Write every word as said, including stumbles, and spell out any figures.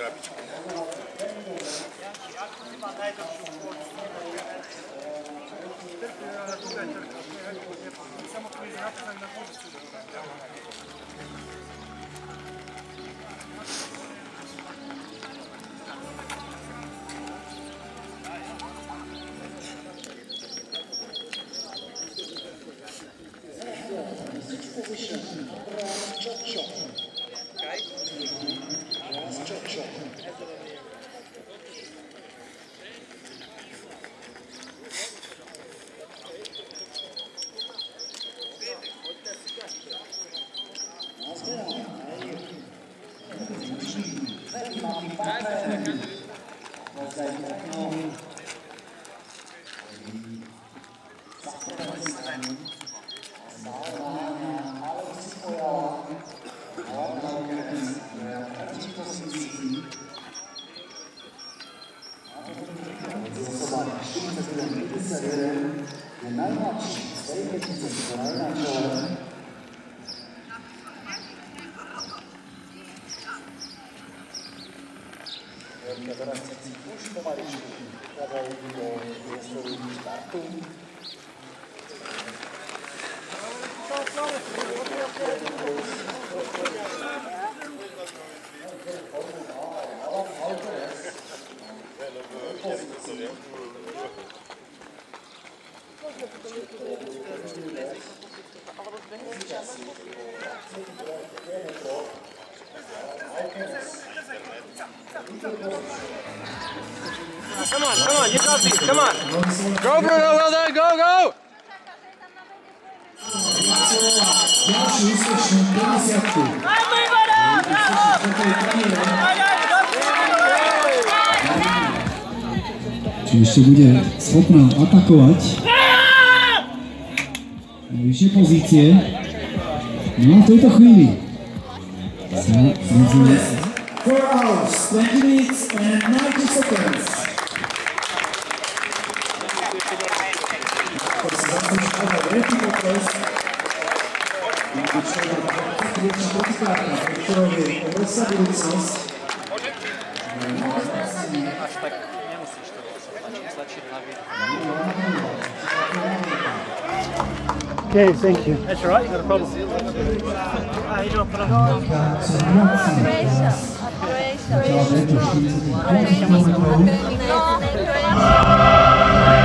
krabičku. Come on, come on, you got these, come on. Go Bruno, well done, go, go! Či ešte bude schopná atakovať na vyššie pozície. No a v tejto chvíli sa znižuje four hours, twenty minutes and ninety seconds. Veľký pokles. Kľúčna protikárka, pre ktorou je obrovská budúcnosť. Až tak nemusíš to stačí hlavne. Okay, thank you. That's all right, not a problem. How you doing? Croatia. Croatia. Croatia.